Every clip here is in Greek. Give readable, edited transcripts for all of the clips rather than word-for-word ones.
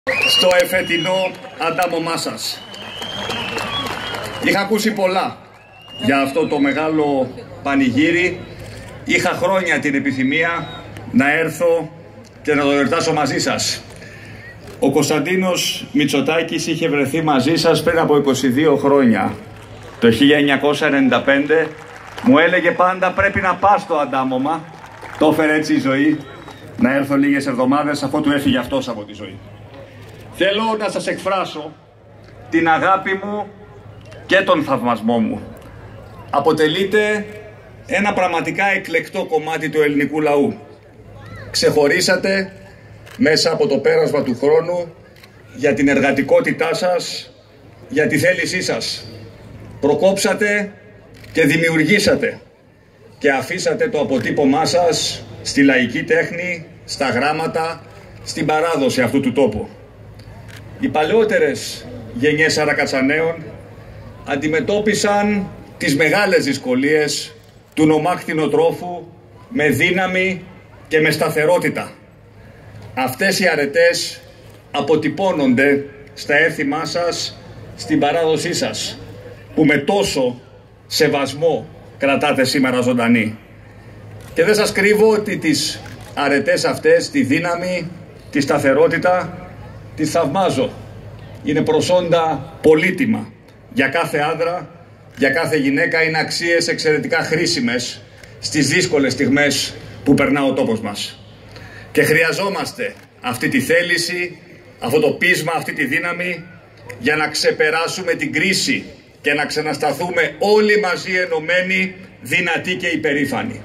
στο εφετινό αντάμωμά σας. Είχα ακούσει πολλά για αυτό το μεγάλο πανηγύρι. Είχα χρόνια την επιθυμία να έρθω και να το εορτάσω μαζί σας. Ο Κωνσταντίνος Μητσοτάκης είχε βρεθεί μαζί σας πριν από 22 χρόνια. Το 1995 μου έλεγε πάντα πρέπει να πας στο αντάμωμα. Το έφερε έτσι η ζωή, να έρθω λίγες εβδομάδες αφότου έφυγε αυτός από τη ζωή. Θέλω να σας εκφράσω την αγάπη μου και τον θαυμασμό μου. Αποτελείτε ένα πραγματικά εκλεκτό κομμάτι του ελληνικού λαού. Ξεχωρίσατε μέσα από το πέρασμα του χρόνου για την εργατικότητά σας, για τη θέλησή σας. Προκόψατε και δημιουργήσατε και αφήσατε το αποτύπωμά σας στη λαϊκή τέχνη, στα γράμματα, στην παράδοση αυτού του τόπου. Οι παλαιότερες γενιές Σαρακατσαναίων αντιμετώπισαν τις μεγάλες δυσκολίες του νομάχθηνοτρόφου με δύναμη και με σταθερότητα. Αυτές οι αρετές αποτυπώνονται στα έθιμά σας, στην παράδοσή σας, που με τόσο σεβασμό κρατάτε σήμερα ζωντανή. Και δεν σας κρύβω ότι τις αρετές αυτές, τη δύναμη, τη σταθερότητα, τις θαυμάζω. Είναι προσόντα πολύτιμα. Για κάθε άντρα, για κάθε γυναίκα είναι αξίες εξαιρετικά χρήσιμες στις δύσκολες στιγμές που περνά ο τόπος μας. Και χρειαζόμαστε αυτή τη θέληση, αυτό το πείσμα, αυτή τη δύναμη για να ξεπεράσουμε την κρίση και να ξανασταθούμε όλοι μαζί ενωμένοι, δυνατοί και υπερήφανοι.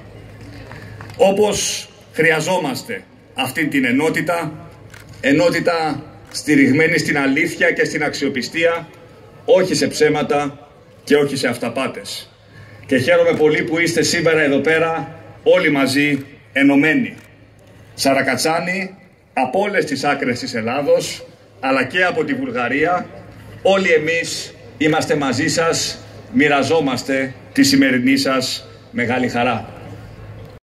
Όπως χρειαζόμαστε αυτή την ενότητα στηριγμένη στην αλήθεια και στην αξιοπιστία, όχι σε ψέματα και όχι σε αυταπάτες. Και χαίρομαι πολύ που είστε σήμερα εδώ πέρα όλοι μαζί ενωμένοι. Σαρακατσάνοι από όλες τις άκρες της Ελλάδος, αλλά και από τη Βουλγαρία, όλοι εμείς είμαστε μαζί σας, μοιραζόμαστε τη σημερινή σας μεγάλη χαρά.